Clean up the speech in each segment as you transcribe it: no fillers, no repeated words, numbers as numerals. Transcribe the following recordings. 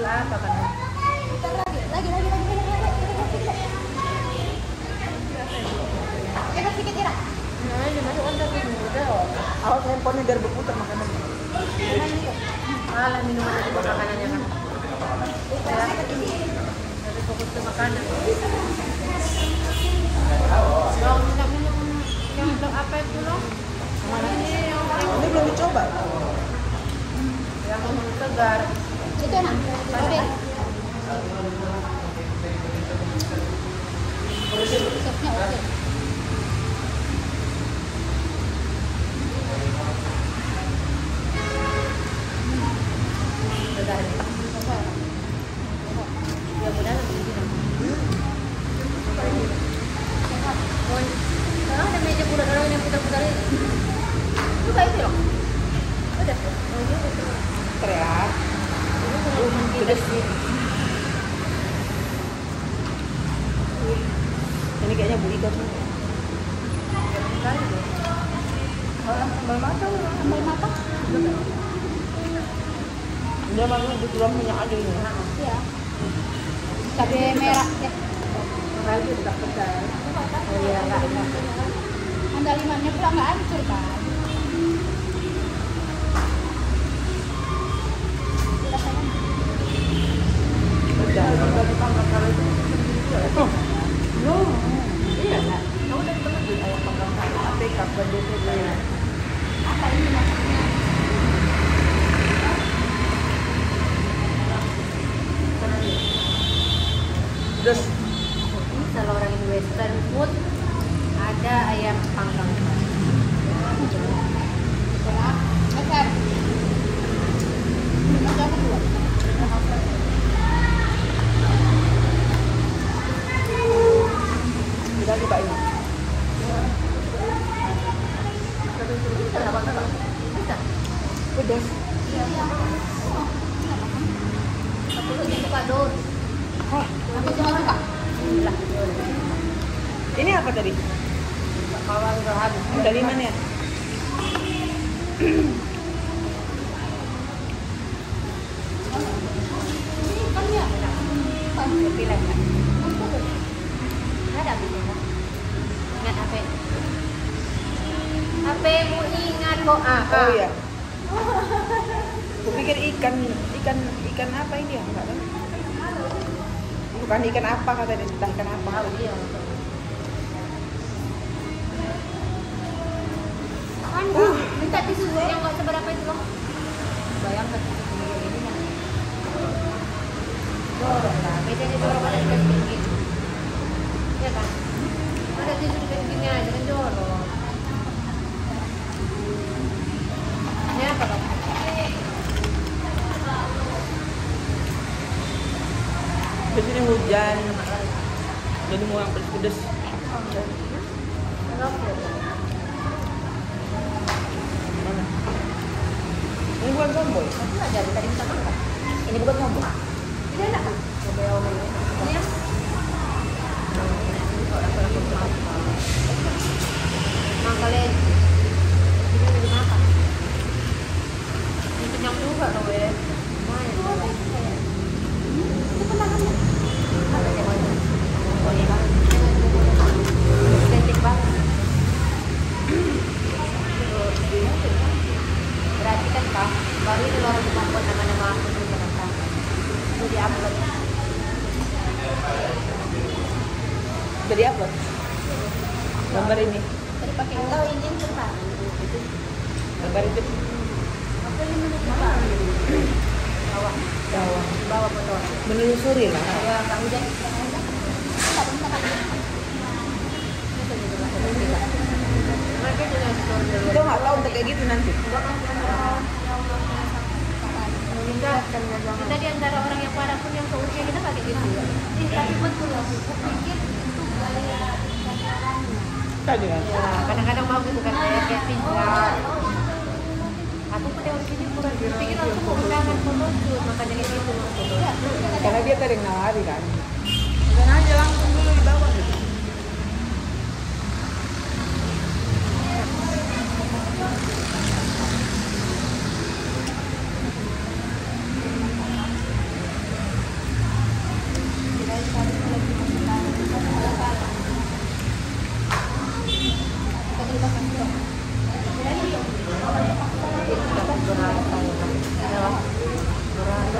apa kan? Kita sedikit Ira. Nah, ini masukkan tapi udah. Awas handphonenya biar berputar makanan. Malah minuman itu makanannya kan. Ya, tapi fokus ke makanan. Dong, minta minum yang apa itu loh? Ini belum dicoba. Yang segar. Itu enak. Oke. Sopnya oke. Segar. Ya mudah lah begini. Sekarang ada meja pula orang yang putar-putar ini. Itu kayak itu loh. Udah. Oh, iya, betul. Teriak. Pedas sih. Ini kayaknya beli kok. Sambal mata. Dia makan di dalam minyak aja ini. Iya. Cabai merah deh. Makanya itu tak pedas. Oh iya, enggak. Andalimannya pula nggak hancur kan? No. Iya enggak? Kamu udah pernah beli ayam panggang kari APK Bandung Surabaya. Apa ini maksudnya? Terus Ini kalau orang in western food ada ayam panggang. Berat. Besar. Ada apa dua? kita coba ini. Bisa. Pedas. Aku lebih suka daun. Hah, Aku cuma suka. Lah, ini apa tadi? bawang udah habis. Andalimannya. Kan ya. Pilih enggak? Ada habisnya kan? Ingat apa? Apa mu ingat kok? Oh iya. Kupikir ikan apa ini ya? Enggak tahu. Bukan ikan apa kata dia, entah ikan apa. Tahu dia. Kan minta tisu yang nggak seberapa itu loh. Bayangkan tisu sendiri ini kan. Dorong lah, beda di dorong ada di tinggi. Ya kan? Ada tisu di tinggi aja kan dorong. Ini apa dong? Di sini hujan. Jadi mau yang pedes-pedes. Kenapa? Mana? Ini bukan sombol. Tapi ada tadi kita makan. Ini bukan ngomong. Ini enak kan? Coba ya omel. Ini ya. Nah kalian ini udah dimakan. Ini kenyang juga loh ya. Lumayan. Itu penahannya. Ada yang mana? Oh iya kan? Estetik banget. Berarti kan kak, baru ini orang membuat nama-nama aku di Jakarta. Itu di-upload. Jadi apa? Gambar ini. Tadi pakai tahu ini yang besar. Gambar itu. Apa ini menurut Bapak? Bawah. Bawah. Bawah foto. Menelusuri lah. Ya, Kak Hujan. Mereka juga store dulu. Kita nggak tahu untuk kayak gitu nanti. Kita di antara orang yang parah pun yang seusia kita pakai gitu ya. Tapi betul aku pikir itu gaya pacarannya. Tadi kan. Ya, kadang-kadang mau gitu kan kayak Kevin enggak. Aku pun dari sini kurang pikir langsung menggunakan photoshoot makanya kayak gitu foto. Karena dia tadi nawari kan. Bukan aja langsung dulu di bawah gitu.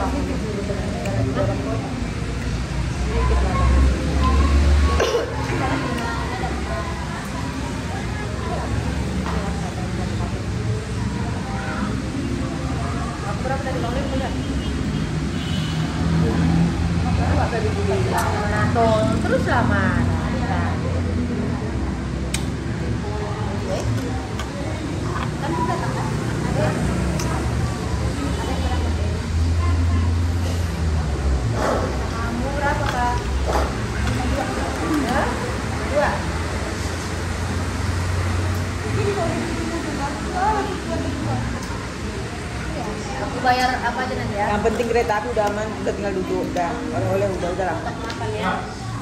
Berapa tadi Bang Lim udah? Terus lama. Kan bisa kan? Ada yang berapa? Kamu berapa Kak? Ya? 2. Jadi kalau di sini juga, lagi buat kedua. Iya. Aku bayar apa aja nanti ya? Yang penting kereta api udah aman, kita tinggal duduk, udah oleh-oleh udah lah. Untuk makan ya.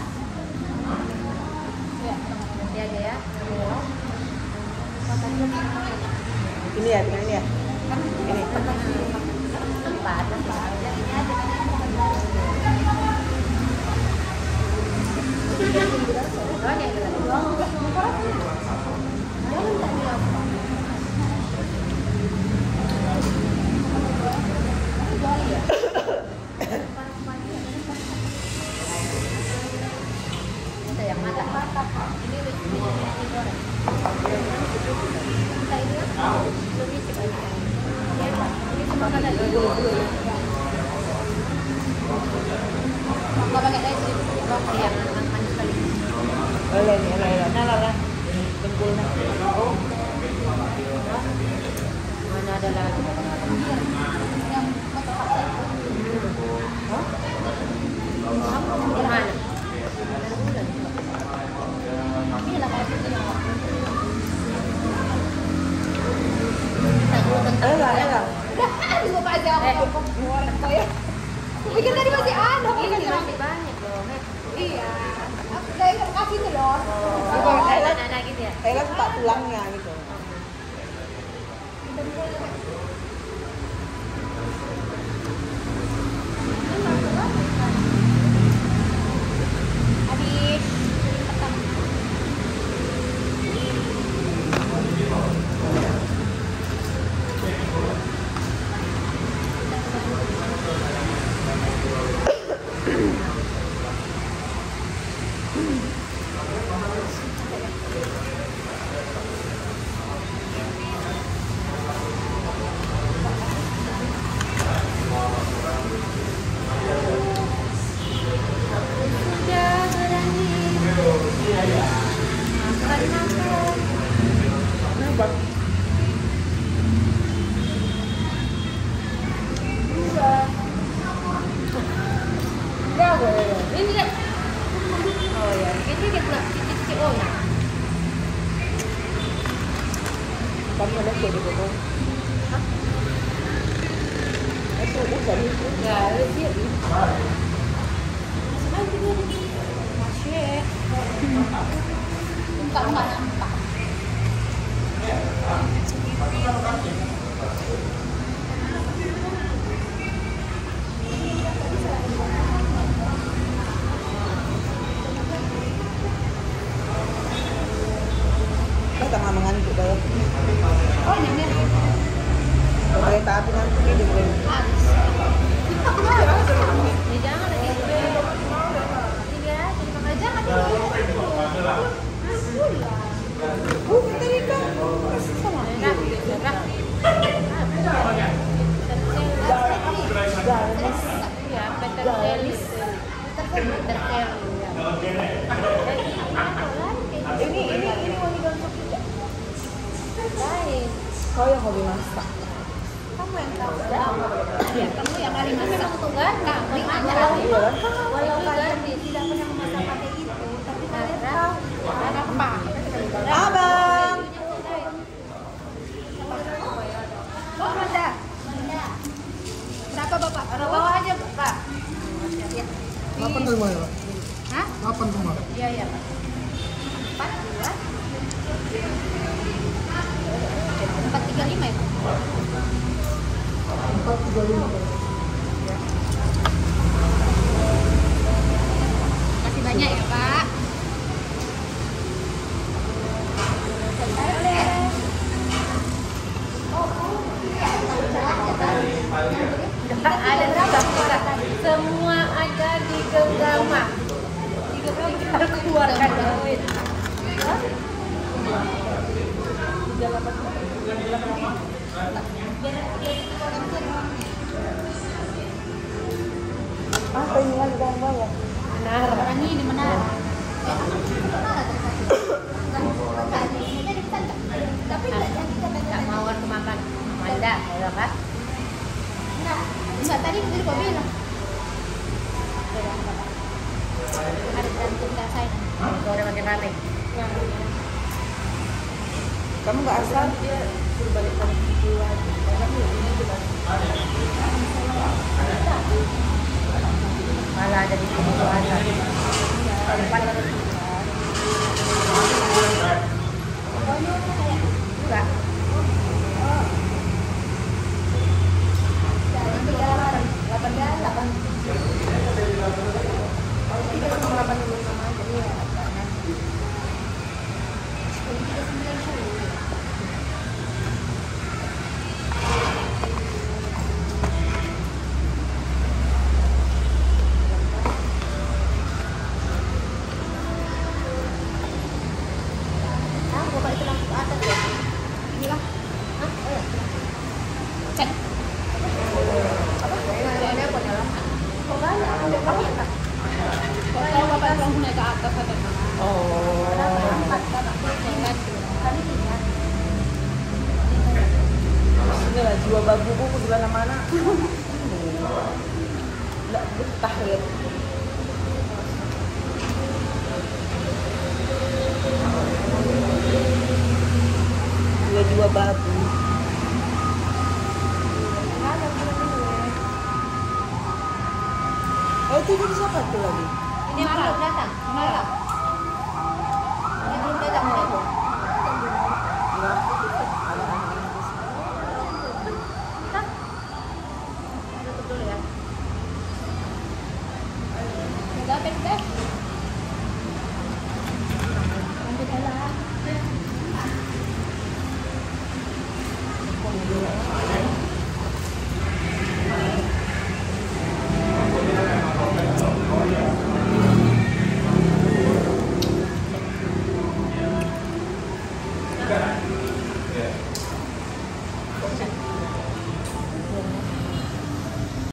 Iya. Nanti aja ya. Ini ya, tinggal ini ya. Ini. Tempat. Ini aja Soalnya itu tadi. Kita yang mata. Ini goreng. Kita ini ya. Lebih cepat. Ya, ini semua kan ada. nggak pakai es krim. Iya, manis sekali. Oleh nih, oleh. Nah, lah. Dengkulnya. Oh, Mana ada lagi? Yang motor paksa itu. Mana? Ini lah kalau itu yang Kita dulu tentang elah. udah lupa aja aku keluar saya. Aku pikir tadi masih ada, ini bukan masih banyak loh. iya. Aku saya kasih itu loh. Oh, ada gitu ya. Elah tak tulangnya gitu. Adik pertama. Sudah berani makan. Kenapa? Bravo. Ini kan. Oh ya, ini dia pula titik-titik oh ya. Kami ada kayak di situ. Itu udah itu. Ya, dia. Masih. Enggak nampak. Kita nggak mengantuk dah. Oh, ini Kereta api nanti dia boleh. habis. Ya jangan lagi. Ini ya, terima kasih. Jangan Tadi kan sama. Enak, enak. Ya, better tell. Ini wangi ganteng tidak? Baik. Kau yang hobi masak. kamu yang tahu. Ya, kamu yang kali masak. Memang tugas Kami aja. Iya kan? walau kalian tidak pernah memasak pakai itu, tapi kalian tahu apa. Abang. Oh, ada. Berapa Bapak? Bawa aja, Pak. Ya. 8 rumah ya, Pak? Hah? 8 rumah. Iya, iya, Pak. 4, 2. 435 ya, Pak? 435. Kasih banyak ya, Pak. Ada berapa? Semua ada di genggaman. Di genggaman kita keluarkan duit. Apa ini lagi dalam bawah? Menara. Orang ini menara. Tapi Tak mau aku makan. Manda, ya kan? enggak tadi udah bilang. Ada gantung saya. Sore makin rame. Kamu nggak asal dia suruh balik ke situ lagi. Malah ada di sini puasa. Depan enggak. Inilah jiwa babuku di mana-mana. Nggak betah lihat. Jiwa babu. Oh itu jadi siapa tuh lagi? Ini belum datang. Malam. Ini belum datang. Tutup dulu ya. Enggak,